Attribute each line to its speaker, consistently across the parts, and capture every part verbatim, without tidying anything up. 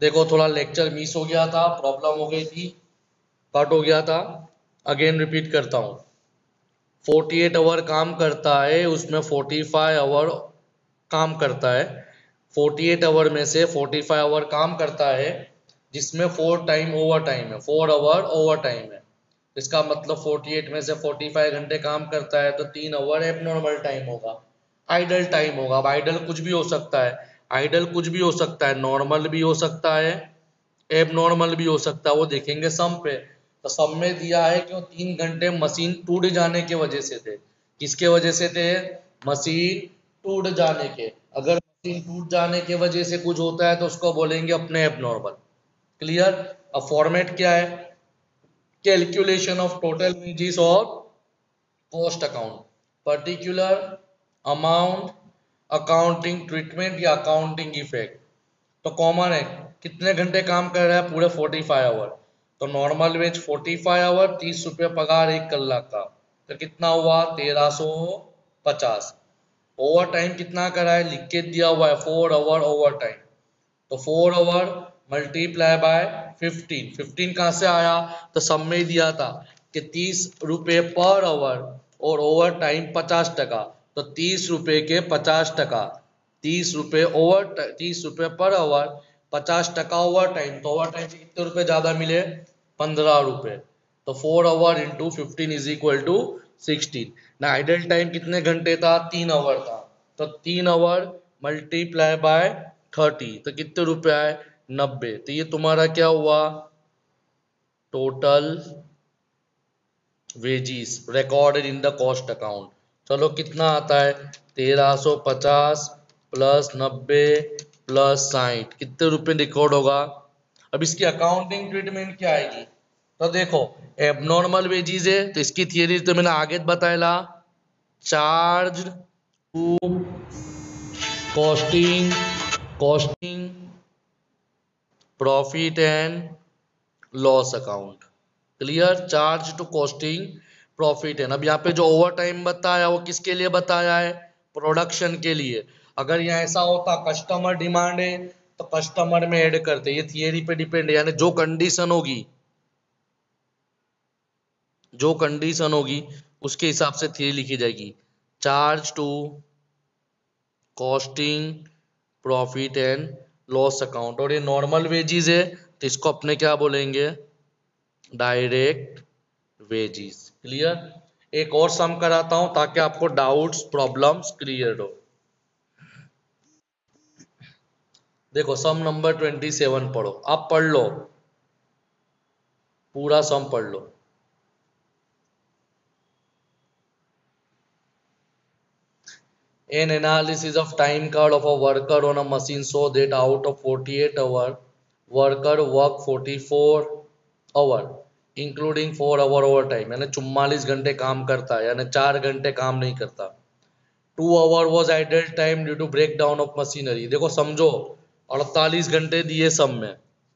Speaker 1: देखो थोड़ा lecture miss हो गया था, प्रॉब्लम हो गई थी, कट हो गया था। अगेन रिपीट करता हूँ, अड़तालीस आवर काम करता है, उसमें पैंतालीस आवर काम करता है। अड़तालीस आवर में से पैंतालीस आवर काम करता है, जिसमें फोर टाइम ओवर टाइम है, फोर आवर ओवर टाइम है। इसका मतलब अड़तालीस में से पैंतालीस घंटे काम करता है तो तीन आवर एबनॉर्मल टाइम होगा, आइडल टाइम होगा। अब आइडल कुछ भी हो सकता है, आइडल कुछ भी हो सकता है, नॉर्मल भी हो सकता है, एबनॉर्मल भी हो सकता है, वो देखेंगे सम पे। तो सम में दिया है कि वो तीन घंटे मशीन टूट जाने की वजह से थे। किसके वजह से थे? मशीन टूट जाने के। अगर मशीन टूट जाने की वजह से कुछ होता है तो उसको बोलेंगे अपने एबनॉर्मल। क्लियर? अब फॉर्मेट क्या है? कैलकुलेशन ऑफ टोटल वेजेस और cost account, particular amount, accounting treatment या अकाउंटिंग इफेक्ट। तो कॉमन है, कितने घंटे काम कर रहा है? पूरे पैंतालीस आवर। तो नॉर्मल वेज पैंतालीस आवर, तीस रुपये पगार एक कलाक का, तो कितना हुआ? तेरह सौ पचास। ओवर टाइम कितना करा है? लिख के दिया हुआ है, फोर आवर ओवर टाइम। तो four hour multiply by fifteen, fifteen कहाँ से आया? तो सब में ही दिया था कि तीस रुपये पर आवर और ओवर टाइम पचास टका। तो तीस रुपये के पचास टका, तीस रुपये ओवर, तीस रुपये पर आवर, पचास टका ओवर टाइम। तो ओवर टाइम से कितने रुपए ज्यादा मिले? पंद्रह रुपये। तो four hour into fifteen is equal to sixteen. ना आइडल टाइम कितने घंटे था? तीन आवर था। तो तीन आवर मल्टीप्लाई बाय थर्टी, तो कितने रुपए आए? नब्बे। तो ये तुम्हारा क्या हुआ? Total wages recorded in the cost account. चलो कितना आता है? तेरह सौ पचास प्लस नब्बे प्लस साठ, कितने रुपए रिकॉर्ड होगा? अब इसकी अकाउंटिंग ट्रीटमेंट क्या आएगी? तो देखो, एबनॉर्मल वेजीज है तो इसकी थियरी तो मैंने आगे बताया, charge to costing, costing profit and loss account. Clear? Charge to costing profit and. अब यहाँ पे जो ओवर टाइम बताया वो किसके लिए बताया है? प्रोडक्शन के लिए। अगर यहाँ ऐसा होता कस्टमर डिमांड है तो कस्टमर में ऐड करते, ये थियरी पे डिपेंड है। यानी जो कंडीशन होगी, जो कंडीशन होगी उसके हिसाब से थियरी लिखी जाएगी। Charge to costing profit and loss account. और ये नॉर्मल वेजीज है तो इसको अपने क्या बोलेंगे? Direct wages. क्लियर? एक और सम कराता हूं ताकि आपको डाउट्स प्रॉब्लम्स क्लियर हो। देखो सम नंबर ट्वेंटी सेवन पढ़ो, आप पढ़ लो, पूरा सम पढ़ लो। An analysis of time card of a worker on a machine so that out of forty-eight hour worker work forty-four hour including four hour overtime, यानी चुम्मालीस घंटे काम करता है, यानी चार घंटे काम नहीं करता। Two hour was idle time due to breakdown of machinery. देखो समझो, अड़तालीस घंटे दिए सब में,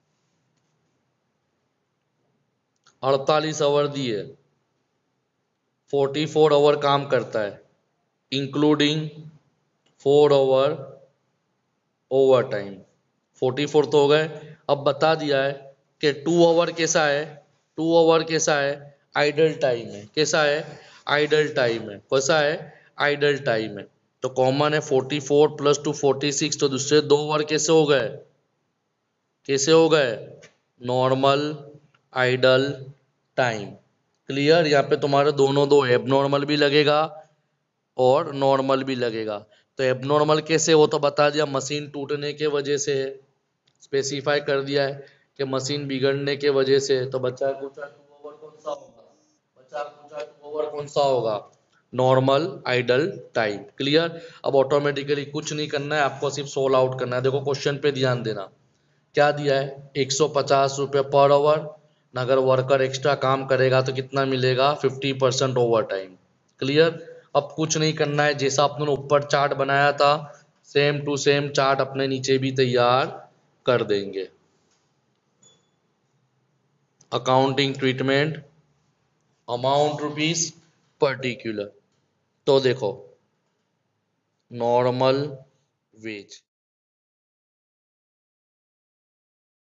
Speaker 1: अड़तालीस आवर दिए, फोर्टी फोर आवर काम करता है including four hour overtime. Forty four तो हो गए। अब बता दिया है कि टू आवर कैसा है? टू आवर कैसा है? आइडल टाइम है। कैसा है? आइडल टाइम है। कैसा है? आइडल टाइम है। तो कॉमन है forty four plus two forty six, तो दूसरे दो आवर कैसे हो गए? कैसे हो गए? Normal idle time. क्लियर? यहाँ पे तुम्हारे दोनों दो एबनॉर्मल भी लगेगा और नॉर्मल भी लगेगा। तो एबनॉर्मल कैसे, वो तो बता दिया, मशीन टूटने के वजह से है, स्पेसिफाई कर दिया है कि मशीन बिगड़ने के वजह से। तो बच्चा पूछा टू ओवर कौन सा होगा? बच्चा पूछा टू ओवर कौन सा होगा? Normal idle time. क्लियर? अब ऑटोमेटिकली कुछ नहीं करना है, आपको सिर्फ सोल्व आउट करना है। देखो क्वेश्चन पे ध्यान देना, क्या दिया है? एक सौ पचास रुपये पर आवर, अगर वर्कर एक्स्ट्रा काम करेगा तो कितना मिलेगा? Fifty percent overtime. Clear? अब कुछ नहीं करना है, जैसा अपने ऊपर चार्ट बनाया था सेम टू सेम चार्ट अपने नीचे भी तैयार कर देंगे। Accounting treatment, amount rupees, particular. तो देखो, नॉर्मल वेज,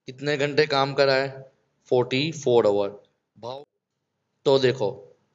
Speaker 1: कितने घंटे काम करा है? Forty four hour. भाव तो देखो,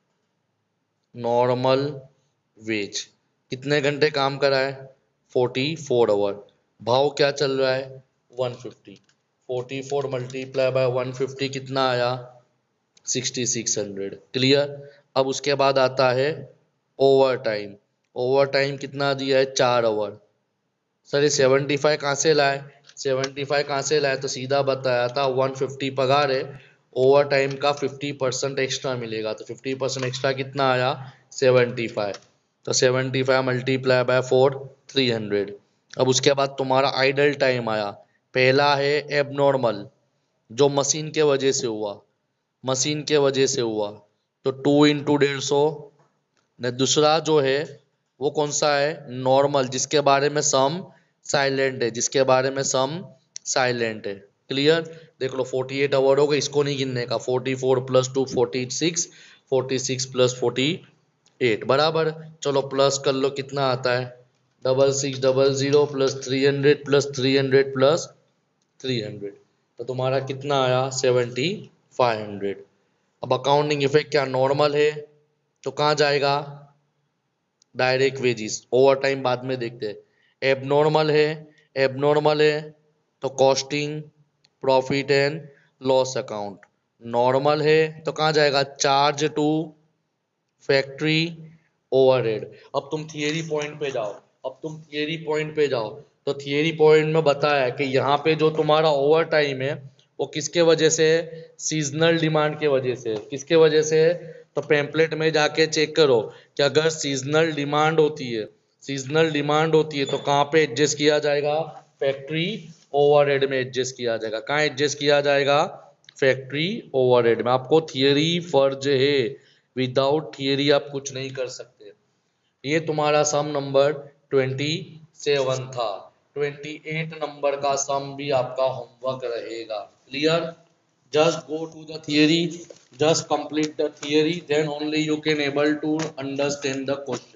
Speaker 1: नॉर्मल वेज कितने घंटे काम करा है? Forty four hour. भाव क्या चल रहा है? One fifty. Forty four multiply by one fifty कितना आया? Sixty six hundred. क्लियर। अब उसके बाद आता है ओवर टाइम। ओवर टाइम कितना दिया है? चार आवर। सर ये सेवेंटी फाइव कहाँ से लाए? सेवेंटी फाइव कहाँ से लाए? तो सीधा बताया था वन फिफ्टी पगार है, ओवर टाइम का फिफ्टी परसेंट एक्स्ट्रा मिलेगा, तो फिफ्टी परसेंट एक्स्ट्रा कितना आया? Seventy five. तो seventy five multiply by four, three hundred. अब उसके बाद तुम्हारा आइडल टाइम आया। पहला है एबनॉर्मल, जो मशीन के वजह से हुआ, मशीन के वजह से हुआ, तो टू इंटू डेढ़ सौ। न दूसरा जो है वो कौन सा है? नॉर्मल, जिसके बारे में सम साइलेंट है, जिसके बारे में सम साइलेंट है। क्लियर। देख लो फोर्टी एट आवर हो गए, इसको नहीं गिनने का। Forty four plus two forty six, forty six plus forty eight बराबर। चलो प्लस कर लो, कितना आता है? Double six double zero plus three hundred plus three hundred plus three hundred, तो तुम्हारा कितना आया? Seventy five hundred. अब अकाउंटिंग इफेक्ट क्या नॉर्मल है तो कहाँ जाएगा? Direct wages. ओवर टाइम बाद में देखते हैं। एबनॉर्मल है, एबनॉर्मल है तो costing, profit and loss account. Normal है तो कहाँ जाएगा? Charge to factory overhead. अब तुम थियरी पॉइंट पे जाओ, अब तुम थियरी पॉइंट पे जाओ, तो थियरी पॉइंट में बताया है कि यहाँ पे जो तुम्हारा ओवर टाइम है वो किसके वजह से है? सीजनल डिमांड के वजह से। किसके वजह से है? तो पेम्पलेट में जाके चेक करो कि अगर सीजनल डिमांड होती है, सीजनल डिमांड होती है तो कहाँ पे एडजस्ट किया जाएगा? फैक्ट्री ओवरहेड में एडजस्ट किया जाएगा। कहाँ एडजस्ट किया जाएगा? फैक्ट्री ओवरहेड में। आपको थियरी फर्ज है, विदाउट थियरी आप कुछ नहीं कर सकते। ये तुम्हारा सम नंबर ट्वेंटी सेवन था। ट्वेंटी एट नंबर का सम भी आपका होमवर्क रहेगा। Clear. just go to the theory, just complete the theory, then only you can able to understand the question.